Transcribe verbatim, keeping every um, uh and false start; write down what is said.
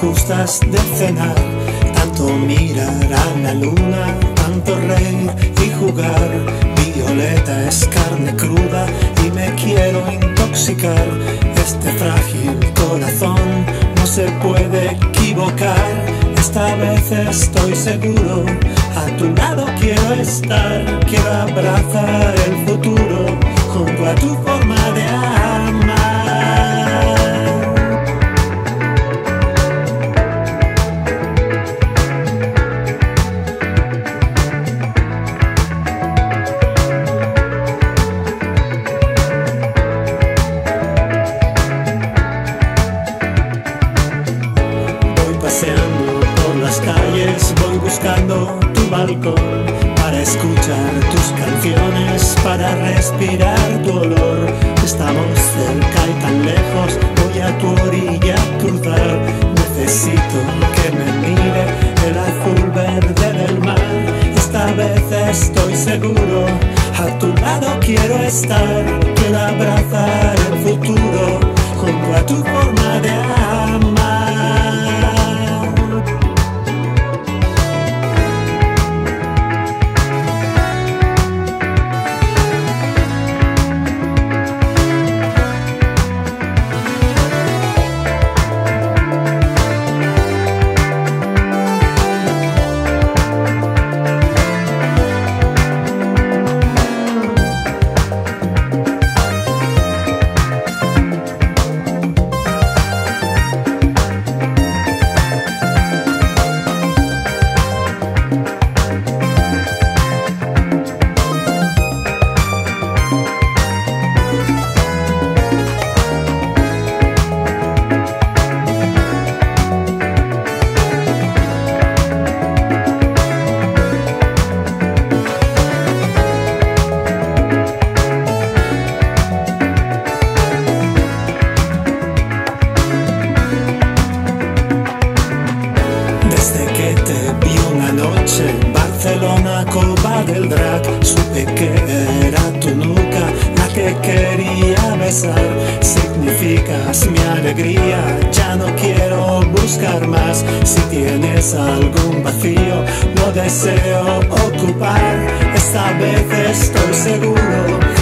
justas de cenar, tanto mirar a la luna, tanto reír y jugar. Violeta es carne cruda y me quiero intoxicar. Este frágil corazón no se puede equivocar. Esta vez estoy seguro, a tu lado quiero estar. Quiero abrazar el futuro junto a tu forma de amar. Paseando por las calles, voy buscando tu balcón para escuchar tus canciones, para respirar tu olor. Estamos cerca y tan lejos, voy a tu orilla a cruzar. Necesito que me mire el azul verde del mar. Esta vez estoy seguro, a tu lado quiero estar. Quiero abrazar el futuro junto a tu forma de amar. Desde que te vi una noche en Barcelona, Cova del Drac, supe que era tu nuca la que quería besar. Significas mi alegría, ya no quiero buscar más. Si tienes algún vacío, lo deseo ocupar. Esta vez estoy seguro